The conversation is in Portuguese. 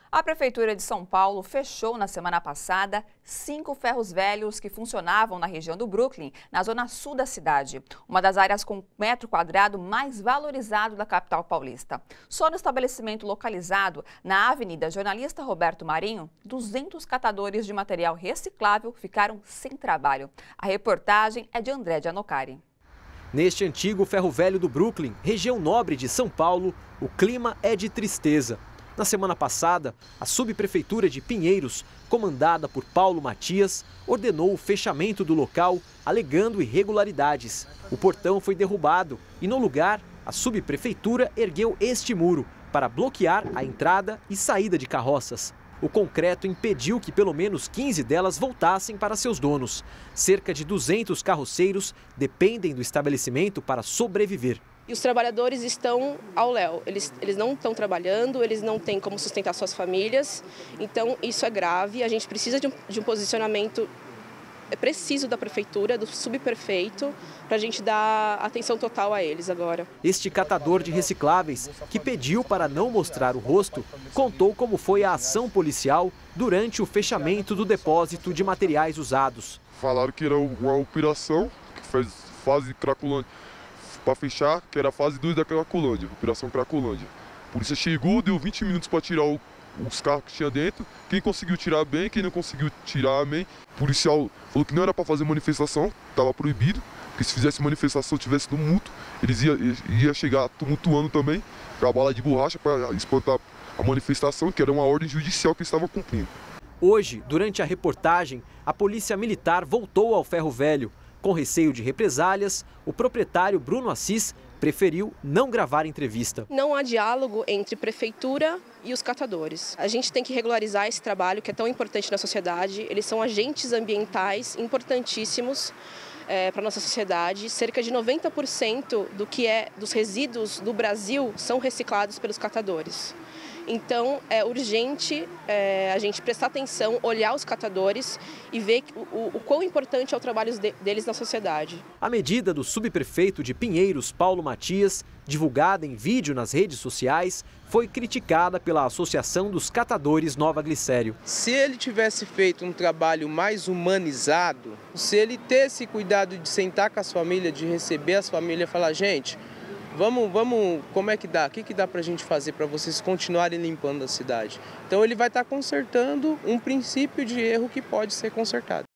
A Prefeitura de São Paulo fechou na semana passada 5 ferros velhos que funcionavam na região do Brooklyn, na zona sul da cidade, uma das áreas com metro quadrado mais valorizado da capital paulista. Só no estabelecimento localizado na Avenida Jornalista Roberto Marinho, 200 catadores de material reciclável ficaram sem trabalho. A reportagem é de André de Anocari. Neste antigo ferro velho do Brooklyn, região nobre de São Paulo, o clima é de tristeza. Na semana passada, a subprefeitura de Pinheiros, comandada por Paulo Matias, ordenou o fechamento do local, alegando irregularidades. O portão foi derrubado e, no lugar, a subprefeitura ergueu este muro para bloquear a entrada e saída de carroças. O concreto impediu que pelo menos 15 delas voltassem para seus donos. Cerca de 200 carroceiros dependem do estabelecimento para sobreviver. E os trabalhadores estão ao léu, eles não estão trabalhando, eles não têm como sustentar suas famílias, então isso é grave, a gente precisa de um posicionamento preciso da prefeitura, do subprefeito, para a gente dar atenção total a eles agora. Este catador de recicláveis, que pediu para não mostrar o rosto, contou como foi a ação policial durante o fechamento do depósito de materiais usados. Falaram que era uma operação que fez fase Cracolândia. Para fechar, que era a fase 2 da Cracolândia, Operação Cracolândia. A polícia chegou, deu 20 minutos para tirar os carros que tinha dentro. Quem conseguiu tirar bem, quem não conseguiu tirar, amém. O policial falou que não era para fazer manifestação, estava proibido, porque se fizesse manifestação, tivesse tumulto, eles iam chegar tumultuando também, com a bala de borracha para espantar a manifestação, que era uma ordem judicial que eles estavam cumprindo. Hoje, durante a reportagem, a Polícia Militar voltou ao ferro velho. Com receio de represálias, o proprietário Bruno Assis preferiu não gravar entrevista. Não há diálogo entre prefeitura e os catadores. A gente tem que regularizar esse trabalho que é tão importante na sociedade. Eles são agentes ambientais importantíssimos para a nossa sociedade. Cerca de 90% dos resíduos do Brasil são reciclados pelos catadores. Então, é urgente a gente prestar atenção, olhar os catadores e ver o quão importante é o trabalho deles na sociedade. A medida do subprefeito de Pinheiros, Paulo Matias, divulgada em vídeo nas redes sociais, foi criticada pela Associação dos Catadores Nova Glicério. Se ele tivesse feito um trabalho mais humanizado, se ele ter esse cuidado de sentar com as famílias, de receber as famílias e falar, gente, vamos, como é que dá? O que dá para a gente fazer para vocês continuarem limpando a cidade? Então ele vai estar consertando um princípio de erro que pode ser consertado.